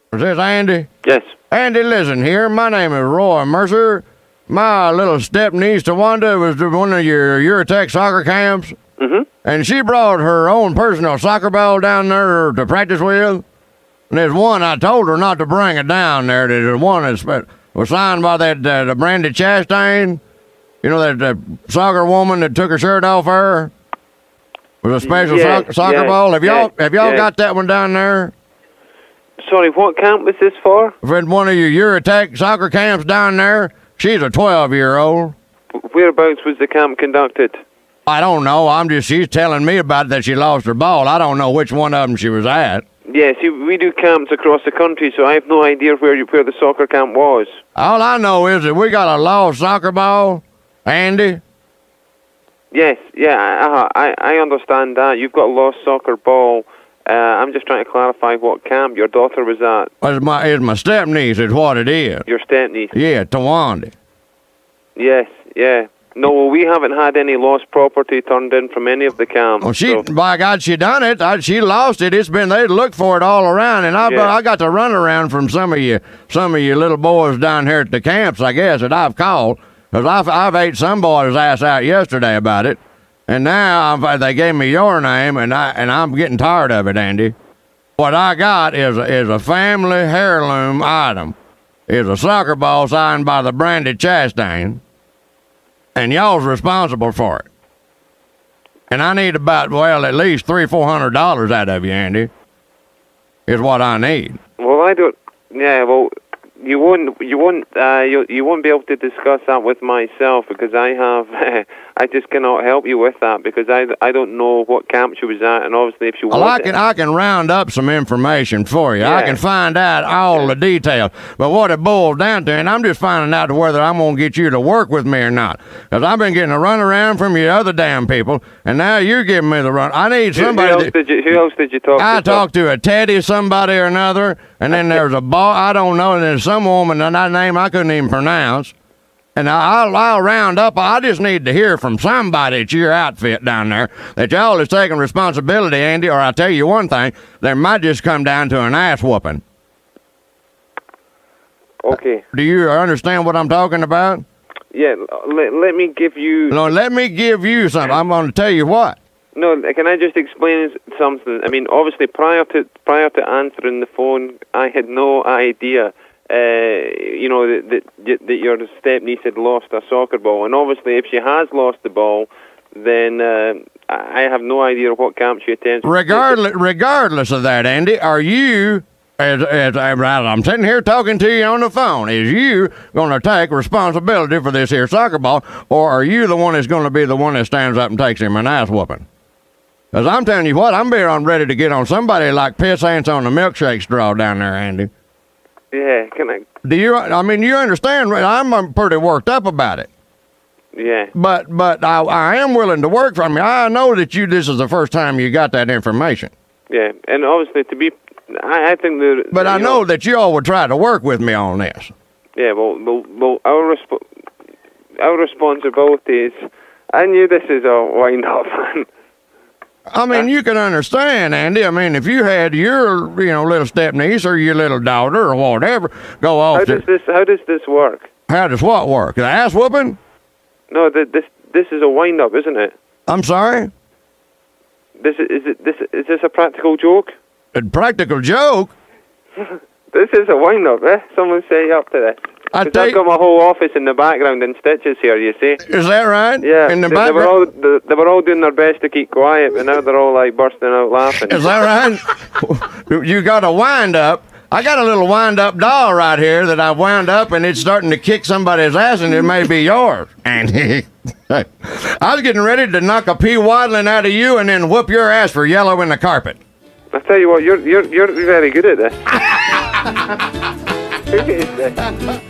Is this Andy? Yes. Andy, listen here. My name is Roy Mercer. My little step-niece, Tawanda, was to one of your Eurotech soccer camps. Mm-hmm. And she brought her own personal soccer ball down there to practice with. And there's one, I told her not to bring it down there. There's one that was signed by that Brandy Chastain. You know, that soccer woman that took her shirt off her? Was a special soccer ball. Have y'all got that one down there? Sorry, what camp was this for? For one of your Eurotech soccer camps down there. She's a 12-year-old. Whereabouts was the camp conducted? I don't know. She's telling me about that she lost her ball. I don't know which one of them she was at. Yeah, see, we do camps across the country, so I have no idea where the soccer camp was. All I know is that we got a lost soccer ball, Andy. Yes, yeah, I understand that. You've got a lost soccer ball. I'm just trying to clarify what camp your daughter was at. It's my step-niece is what it is. Your step-niece? Yeah, Tawanda. Yes, yeah. No, well, we haven't had any lost property turned in from any of the camps. Well, by God, she done it. She lost it. They looked for it all around, and I got to run around from some of you little boys down here at the camps, I guess, that I've called, because I've ate some boy's ass out yesterday about it, and now they gave me your name, and I'm getting tired of it, Andy. What I got is a family heirloom item. It's a soccer ball signed by the Brandy Chastain. And y'all's responsible for it. And I need about, at least $300-400 out of you, Andy. Is what I need. Well, I don't. Yeah, well, you won't be able to discuss that with myself because I just cannot help you with that because I don't know what camp she was at, and obviously if she was. Well, I can round up some information for you. Yeah. I can find out all the details. But what it boils down to, and I'm just finding out whether I'm going to get you to work with me or not. Because I've been getting a run around from you other damn people, and now you're giving me the run. I need somebody. Who else did you talk to? I talked to a Teddy, somebody or another, and then there's a ball. I don't know, and there's some woman and that name I couldn't even pronounce. And I'll round up. I just need to hear from somebody at your outfit down there that y'all is taking responsibility, Andy, or I'll tell you one thing, there might just come down to an ass whooping. Okay. Do you understand what I'm talking about? Yeah, let me give you... No, let me give you something. I'm going to tell you what. No, can I just explain something? I mean, obviously, prior to answering the phone, I had no idea... that your step-niece had lost a soccer ball. And obviously, if she has lost the ball, then I have no idea what camp she attends. Regardless of that, Andy, are you, as I'm sitting here talking to you on the phone, is you going to take responsibility for this here soccer ball, or are you the one that's going to be the one that stands up and takes him an ass whooping? Because I'm telling you what, I'm ready to get on somebody like piss ants on a milkshake straw down there, Andy. Yeah, can I? You understand, I'm pretty worked up about it. Yeah. But I am willing to work for me. I know that this is the first time you got that information. Yeah, and obviously I think that... But I know that you all would try to work with me on this. Yeah, well our responsibility is... I knew this is a wind-up. I mean, you can understand, Andy. I mean, if you had your, little step-niece or your little daughter or whatever go off... How does this work? How does what work? The ass whooping? No, this is a wind-up, isn't it? I'm sorry? Is this a practical joke? A practical joke? This is a wind-up, eh? Someone set you up to this. I've got my whole office in the background in stitches here, you see. Is that right? Yeah. In the background? They were all doing their best to keep quiet, but now they're all like bursting out laughing. Is that right? You got a wind-up. I got a little wind-up doll right here that I've wound up, and it's starting to kick somebody's ass, and it may be yours. And I was getting ready to knock a pea waddling out of you and then whoop your ass for yellow in the carpet. I tell you what, you're very good at this. Who is this?